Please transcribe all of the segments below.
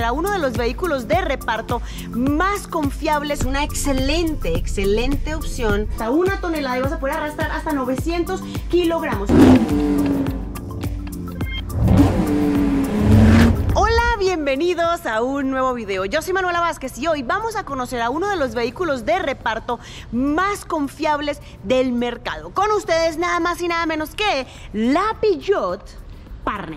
conocer a uno de los vehículos de reparto más confiables, una excelente opción. Hasta 1 tonelada y vas a poder arrastrar hasta 900 kilogramos. Bienvenidos a un nuevo video. Yo soy Manuela Vázquez y hoy vamos a conocer a uno de los vehículos de reparto más confiables del mercado. Con ustedes nada más y nada menos que la Peugeot Partner.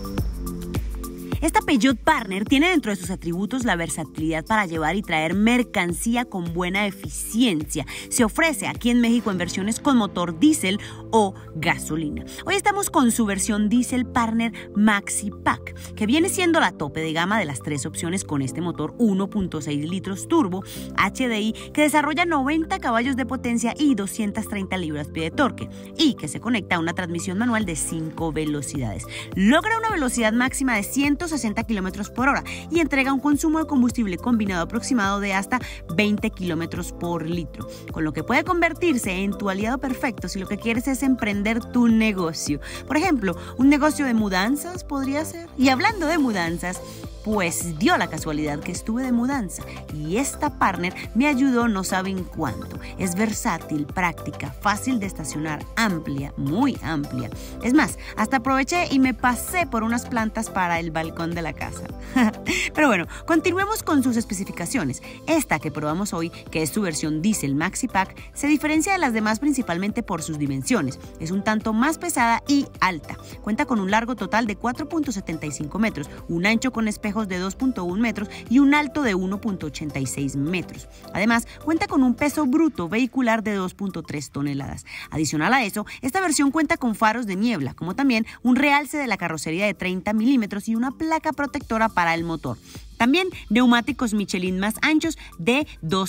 Esta Peugeot Partner tiene dentro de sus atributos la versatilidad para llevar y traer mercancía con buena eficiencia. Se ofrece aquí en México en versiones con motor diésel o gasolina. Hoy estamos con su versión diésel Partner Maxi Pack, que viene siendo la tope de gama de las tres opciones con este motor 1.6 litros turbo HDI que desarrolla 90 caballos de potencia y 230 libras-pie de torque y que se conecta a una transmisión manual de 5 velocidades. Logra una velocidad máxima de 160 kilómetros por hora y entrega un consumo de combustible combinado aproximado de hasta 20 kilómetros por litro, con lo que puede convertirse en tu aliado perfecto si lo que quieres es emprender tu negocio. Por ejemplo, un negocio de mudanzas podría ser. Y hablando de mudanzas, pues dio la casualidad que estuve de mudanza y esta Partner me ayudó no saben cuánto. Es versátil, práctica, fácil de estacionar, amplia, muy amplia. Es más, hasta aproveché y me pasé por unas plantas para el balcón de la casa. Pero bueno, continuemos con sus especificaciones. Esta que probamos hoy, que es su versión Diesel Maxi Pack, se diferencia de las demás principalmente por sus dimensiones. Es un tanto más pesada y alta. Cuenta con un largo total de 4.75 metros, un ancho con espejos de 2.1 metros y un alto de 1.86 metros. Además, cuenta con un peso bruto vehicular de 2.3 toneladas. Adicional a eso, esta versión cuenta con faros de niebla, como también un realce de la carrocería de 30 milímetros y una placa protectora para el motor. También neumáticos Michelin más anchos de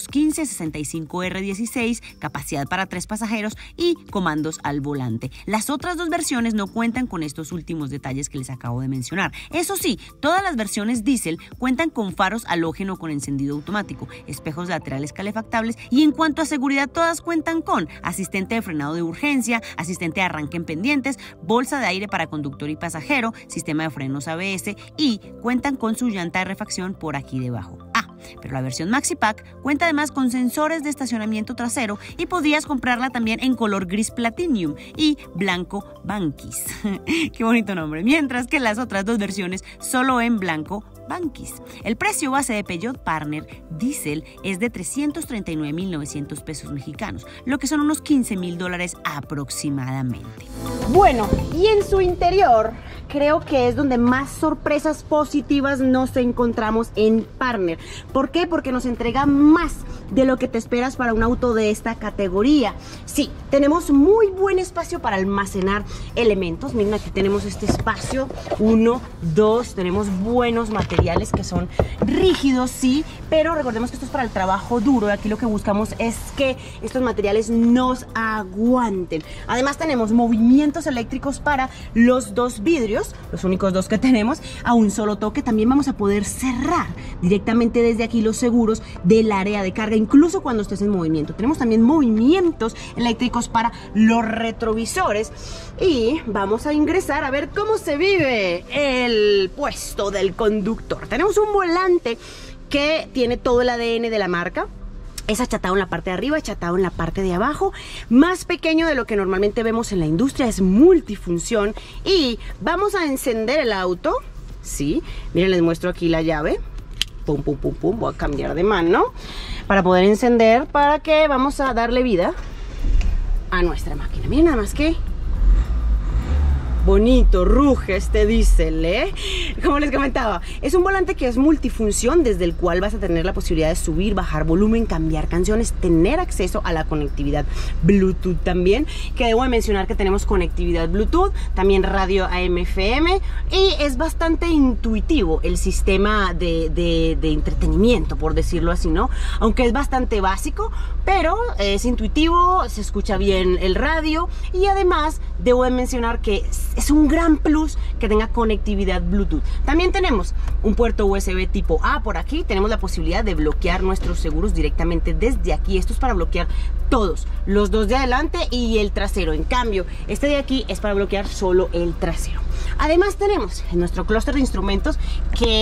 215/65R16, capacidad para 3 pasajeros y comandos al volante. Las otras dos versiones no cuentan con estos últimos detalles que les acabo de mencionar. Eso sí, todas las versiones diésel cuentan con faros halógeno con encendido automático, espejos laterales calefactables y en cuanto a seguridad todas cuentan con asistente de frenado de urgencia, asistente de arranque en pendientes, bolsa de aire para conductor y pasajero, sistema de frenos ABS y cuentan con su llanta de refacción por aquí debajo. Pero la versión Maxi Pack cuenta además con sensores de estacionamiento trasero y podrías comprarla también en color gris platinum y blanco Vanquish. Qué bonito nombre. Mientras que las otras dos versiones solo en blanco Vanquish. El precio base de Peugeot Partner Diesel es de 339,900 pesos mexicanos, lo que son unos $15,000 aproximadamente. Bueno, y en su interior creo que es donde más sorpresas positivas nos encontramos en Partner. ¿Por qué? Porque nos entrega más de lo que te esperas para un auto de esta categoría. Sí, tenemos muy buen espacio para almacenar elementos. Miren, aquí tenemos este espacio, 1, 2, tenemos buenos materiales que son rígidos, sí, pero recordemos que esto es para el trabajo duro y aquí lo que buscamos es que estos materiales nos aguanten. Además tenemos movimientos eléctricos para los dos vidrios, los únicos dos que tenemos, a un solo toque. También vamos a poder cerrar directamente desde aquí los seguros del área de carga, incluso cuando estés en movimiento. Tenemos también movimientos eléctricos para los retrovisores y vamos a ingresar a ver cómo se vive el puesto del conductor. Tenemos un volante que tiene todo el ADN de la marca. Es achatado en la parte de arriba, achatado en la parte de abajo, más pequeño de lo que normalmente vemos en la industria, es multifunción. Y vamos a encender el auto, sí, miren, les muestro aquí la llave, pum, pum, pum, pum, voy a cambiar de mano para poder encender, para que vamos a darle vida a nuestra máquina. Miren nada más que bonito, ruge este diésel, ¿eh? Como les comentaba, es un volante que es multifunción, desde el cual vas a tener la posibilidad de subir, bajar volumen, cambiar canciones, tener acceso a la conectividad Bluetooth también, que debo de mencionar que tenemos conectividad Bluetooth, también radio AM/FM, y es bastante intuitivo el sistema de entretenimiento, por decirlo así, ¿no? Aunque es bastante básico, pero es intuitivo, se escucha bien el radio y además debo de mencionar que es un gran plus que tenga conectividad Bluetooth. También tenemos un puerto USB tipo A por aquí. Tenemos la posibilidad de bloquear nuestros seguros directamente desde aquí. Esto es para bloquear todos, los dos de adelante y el trasero. En cambio, este de aquí es para bloquear solo el trasero. Además tenemos en nuestro clúster de instrumentos, que es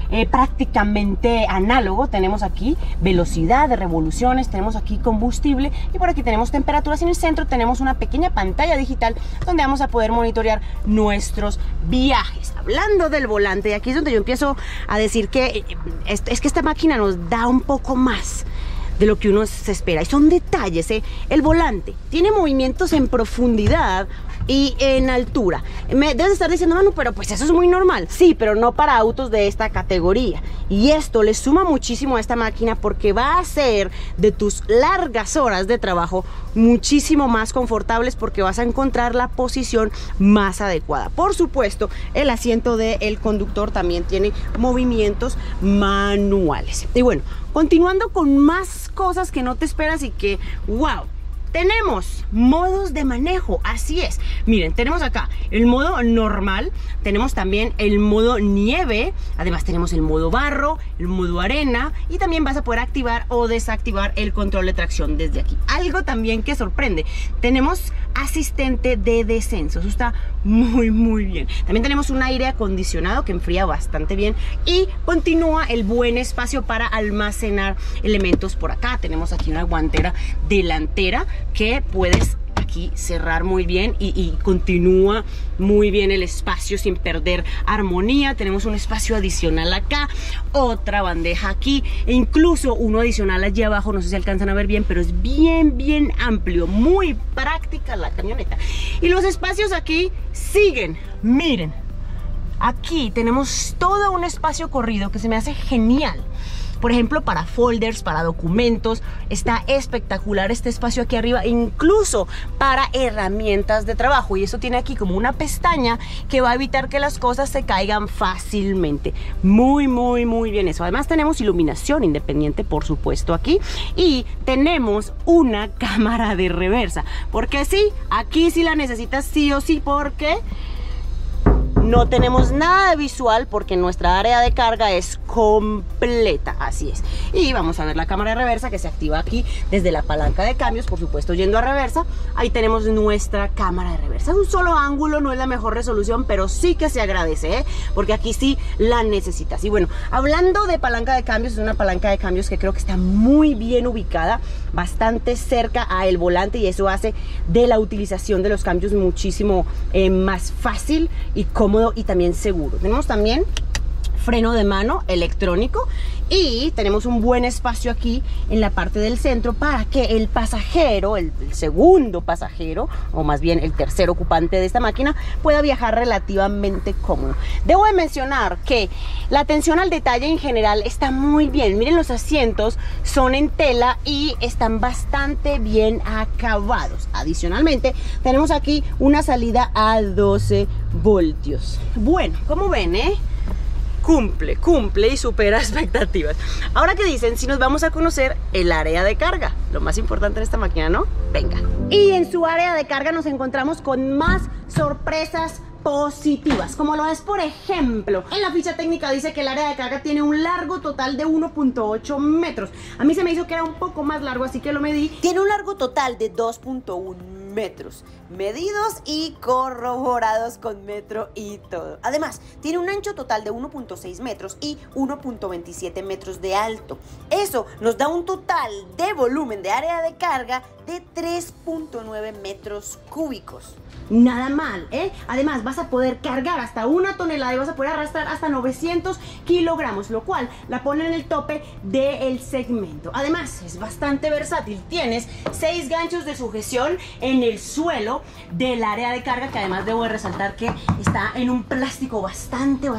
prácticamente análogo. Tenemos aquí velocidad de revoluciones, tenemos aquí combustible y por aquí tenemos temperaturas. En el centro tenemos una pequeña pantalla digital donde vamos a poder monitorear nuestros viajes. Hablando del volante, y aquí es donde yo empiezo a decir que es que esta máquina nos da un poco más de lo que uno se espera, y son detalles, ¿eh? El volante tiene movimientos en profundidad y en altura. Me debes estar diciendo, Manu, pero pues eso es muy normal. Sí, pero no para autos de esta categoría. Y esto le suma muchísimo a esta máquina porque va a hacer de tus largas horas de trabajo muchísimo más confortables, porque vas a encontrar la posición más adecuada. Por supuesto, el asiento del conductor también tiene movimientos manuales. Y bueno, continuando con más cosas que no te esperas y que, wow, tenemos modos de manejo, así es. Miren, tenemos acá el modo normal, tenemos también el modo nieve, además tenemos el modo barro, el modo arena, y también vas a poder activar o desactivar el control de tracción desde aquí. Algo también que sorprende, tenemos asistente de descenso, eso está muy bien. También tenemos un aire acondicionado que enfría bastante bien, y continúa el buen espacio para almacenar elementos por acá. Tenemos aquí una guantera delantera que puedes aquí cerrar muy bien y continúa muy bien el espacio sin perder armonía. Tenemos un espacio adicional acá, otra bandeja aquí e incluso uno adicional allí abajo. No sé si alcanzan a ver bien, pero es bien amplio, muy práctica la camioneta. Y los espacios aquí siguen, miren, aquí tenemos todo un espacio corrido que se me hace genial. Por ejemplo, para folders, para documentos, está espectacular este espacio aquí arriba, incluso para herramientas de trabajo. Y eso tiene aquí como una pestaña que va a evitar que las cosas se caigan fácilmente. Muy bien eso. Además tenemos iluminación independiente, por supuesto, aquí. Y tenemos una cámara de reversa. Porque sí, aquí sí la necesitas sí o sí, porque no tenemos nada de visual, porque nuestra área de carga es completa, así es. Y vamos a ver la cámara de reversa que se activa aquí desde la palanca de cambios, por supuesto yendo a reversa. Ahí tenemos nuestra cámara de reversa. Es un solo ángulo, no es la mejor resolución, pero sí que se agradece, ¿eh? Porque aquí sí la necesitas. Y bueno, hablando de palanca de cambios, es una palanca de cambios que creo que está muy bien ubicada, bastante cerca a el volante, y eso hace de la utilización de los cambios muchísimo más fácil y cómodo y también seguro. Tenemos también freno de mano electrónico y tenemos un buen espacio aquí en la parte del centro para que el pasajero, el segundo pasajero, o más bien el tercer ocupante de esta máquina, pueda viajar relativamente cómodo. Debo de mencionar que la atención al detalle en general está muy bien. Miren, los asientos son en tela y están bastante bien acabados. Adicionalmente tenemos aquí una salida a 12 voltios. Bueno, como ven, cumple y supera expectativas. Ahora, ¿qué dicen si nos vamos a conocer el área de carga? Lo más importante en esta máquina, ¿no? Venga. Y en su área de carga nos encontramos con más sorpresas positivas, como lo es, por ejemplo, en la ficha técnica dice que el área de carga tiene un largo total de 1.8 metros. A mí se me hizo que era un poco más largo, así que lo medí. Tiene un largo total de 2.1 metros, medidos y corroborados con metro y todo. Además, tiene un ancho total de 1.6 metros y 1.27 metros de alto. Eso nos da un total de volumen de área de carga de 3.9 metros cúbicos. Nada mal, ¿eh? Además, vas a poder cargar hasta 1 tonelada y vas a poder arrastrar hasta 900 kilogramos, lo cual la pone en el tope del segmento. Además, es bastante versátil. Tienes 6 ganchos de sujeción en el suelo del área de carga, que además debo de resaltar que está en un plástico bastante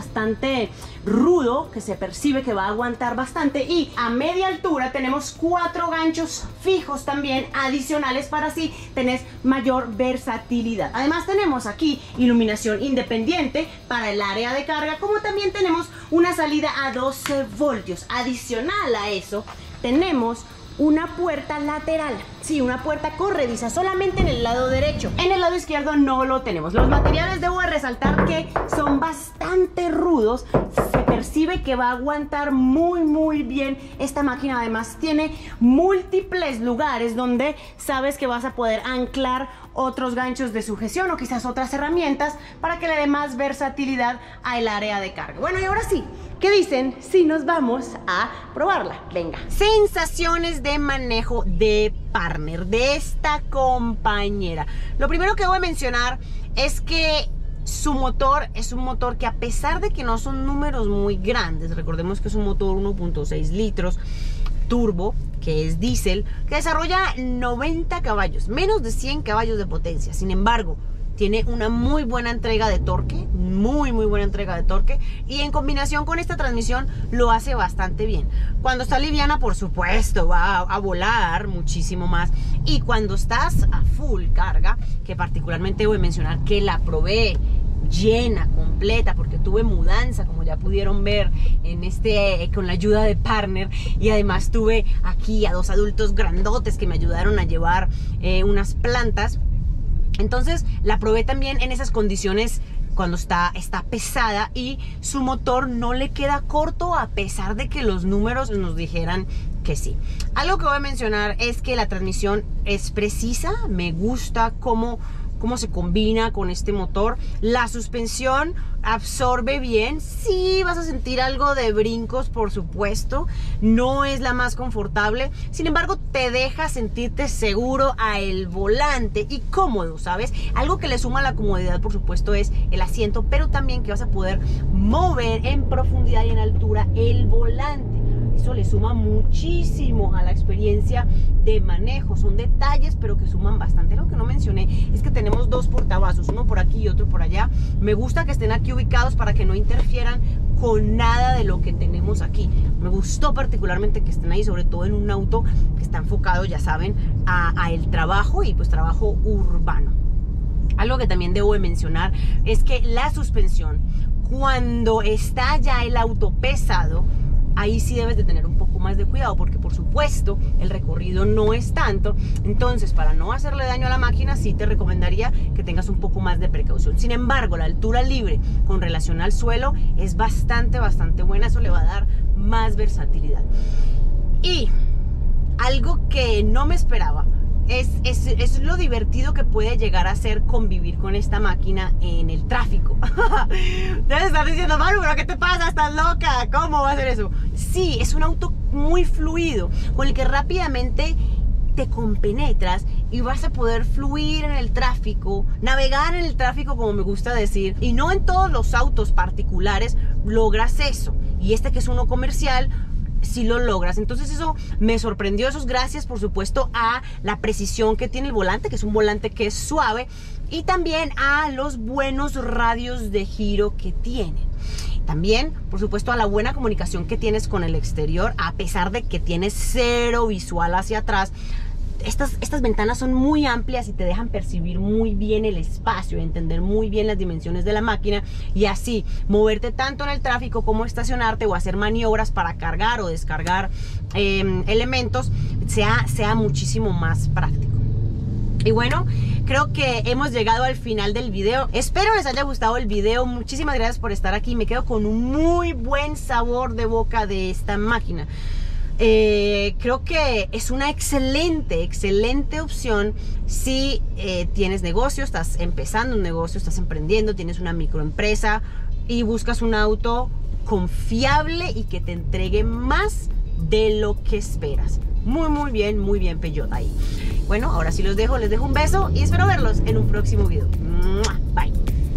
rudo, que se percibe que va a aguantar bastante. Y a media altura tenemos 4 ganchos fijos también adicionales para así tener mayor versatilidad. Además tenemos aquí iluminación independiente para el área de carga, como también tenemos una salida a 12 voltios. Adicional a eso tenemos una puerta lateral. Sí, una puerta corrediza solamente en el lado derecho. En el lado izquierdo no lo tenemos. Los materiales debo de resaltar que son bastante rudos. Se percibe que va a aguantar muy bien esta máquina. Además tiene múltiples lugares donde sabes que vas a poder anclar otros ganchos de sujeción o quizás otras herramientas para que le dé más versatilidad al área de carga. Bueno, y ahora sí, ¿qué dicen si nos vamos a probarla? Venga. Sensaciones de manejo de Partner, de esta compañera. Lo primero que voy a mencionar es que su motor es un motor que, a pesar de que no son números muy grandes, recordemos que es un motor 1.6 litros turbo, que es diésel, que desarrolla 90 caballos, menos de 100 caballos de potencia. Sin embargo, tiene una muy buena entrega de torque, muy buena entrega de torque, y en combinación con esta transmisión lo hace bastante bien. Cuando está liviana, por supuesto, va a volar muchísimo más, y cuando estás a full carga, que particularmente voy a mencionar que la probé llena, completa, porque tuve mudanza, como ya pudieron ver con la ayuda de Partner, y además tuve aquí a dos adultos grandotes que me ayudaron a llevar unas plantas. Entonces la probé también en esas condiciones cuando está pesada, y su motor no le queda corto a pesar de que los números nos dijeran que sí. Algo que voy a mencionar es que la transmisión es precisa, me gusta cómo se combina con este motor. La suspensión absorbe bien. Sí, vas a sentir algo de brincos, por supuesto. No es la más confortable. Sin embargo, te deja sentirte seguro a el volante y cómodo, ¿sabes? Algo que le suma a la comodidad, por supuesto, es el asiento, pero también que vas a poder mover en profundidad y en altura el volante. Eso le suma muchísimo a la experiencia de manejo. Son detalles, pero que suman bastante. Lo que no mencioné es que tenemos dos portavasos, uno por aquí y otro por allá. Me gusta que estén aquí ubicados para que no interfieran con nada de lo que tenemos aquí. Me gustó particularmente que estén ahí, sobre todo en un auto que está enfocado, ya saben, a el trabajo, y pues trabajo urbano. Algo que también debo de mencionar es que la suspensión, cuando está ya el auto pesado, ahí sí debes de tener un poco más de cuidado, porque por supuesto el recorrido no es tanto. Entonces, para no hacerle daño a la máquina, sí te recomendaría que tengas un poco más de precaución. Sin embargo, la altura libre con relación al suelo es bastante buena. Eso le va a dar más versatilidad. Y algo que no me esperaba es lo divertido que puede llegar a ser convivir con esta máquina en el tráfico. Debes estar diciendo, Maru, ¿pero qué te pasa? ¿Estás loca? ¿Cómo va a hacer eso? Sí, es un auto muy fluido, con el que rápidamente te compenetras y vas a poder fluir en el tráfico, navegar en el tráfico, como me gusta decir. Y no en todos los autos particulares logras eso, y este, que es uno comercial, si lo logras. Entonces eso me sorprendió. Eso es gracias, por supuesto, a la precisión que tiene el volante, que es un volante que es suave, y también a los buenos radios de giro que tiene. También, por supuesto, a la buena comunicación que tienes con el exterior, a pesar de que tienes cero visual hacia atrás. Estas ventanas son muy amplias y te dejan percibir muy bien el espacio, entender muy bien las dimensiones de la máquina, y así moverte tanto en el tráfico como estacionarte o hacer maniobras para cargar o descargar elementos sea muchísimo más práctico. Y bueno, creo que hemos llegado al final del video. Espero les haya gustado el video. Muchísimas gracias por estar aquí. Me quedo con un muy buen sabor de boca de esta máquina. Creo que es una excelente opción si tienes negocio, estás empezando un negocio, estás emprendiendo, tienes una microempresa y buscas un auto confiable y que te entregue más de lo que esperas. Muy bien Peugeot ahí. Bueno, ahora sí les dejo un beso y espero verlos en un próximo video. Bye.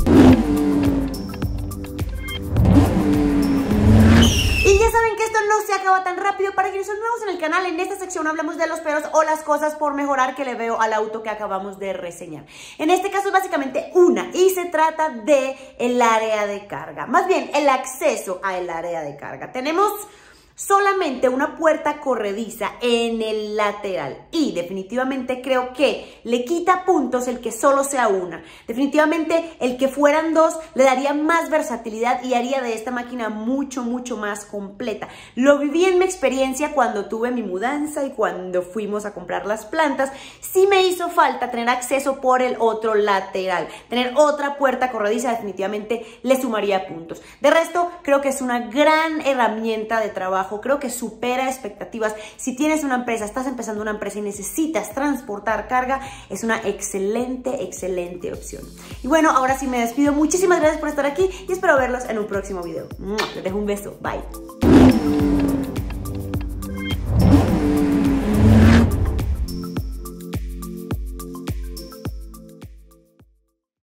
Y ya saben que esto no se acaba tan rápido. Para quienes son nuevos en el canal, en esta sección hablamos de los peros o las cosas por mejorar que le veo al auto que acabamos de reseñar. En este caso es básicamente una, y se trata de el área de carga, más bien el acceso al área de carga. Tenemos solamente una puerta corrediza en el lateral, y definitivamente creo que le quita puntos el que solo sea una. Definitivamente el que fueran dos le daría más versatilidad y haría de esta máquina mucho más completa. Lo viví en mi experiencia cuando tuve mi mudanza y cuando fuimos a comprar las plantas. Sí me hizo falta tener acceso por el otro lateral. Tener otra puerta corrediza definitivamente le sumaría puntos. De resto, creo que es una gran herramienta de trabajo. Creo que supera expectativas. Si tienes una empresa, estás empezando una empresa y necesitas transportar carga, es una excelente opción. Y bueno, ahora sí me despido. Muchísimas gracias por estar aquí y espero verlos en un próximo video. Les dejo un beso. Bye.